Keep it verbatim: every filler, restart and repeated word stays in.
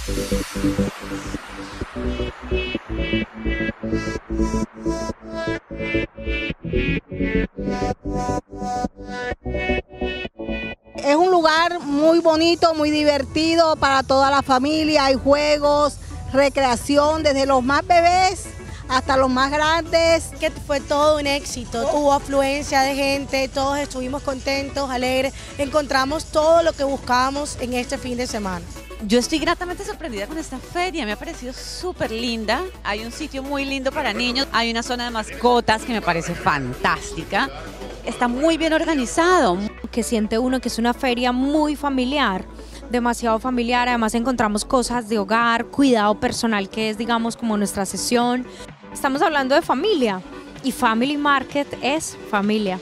Es un lugar muy bonito, muy divertido para toda la familia. Hay juegos, recreación, desde los más bebés hasta los más grandes. Que fue todo un éxito, hubo afluencia de gente, todos estuvimos contentos, alegres, encontramos todo lo que buscábamos en este fin de semana. Yo estoy gratamente sorprendida con esta feria, me ha parecido súper linda, hay un sitio muy lindo para niños, hay una zona de mascotas que me parece fantástica, está muy bien organizado. Que siente uno que es una feria muy familiar, demasiado familiar, además encontramos cosas de hogar, cuidado personal, que es, digamos, como nuestra sesión. Estamos hablando de familia y Family Market es familia.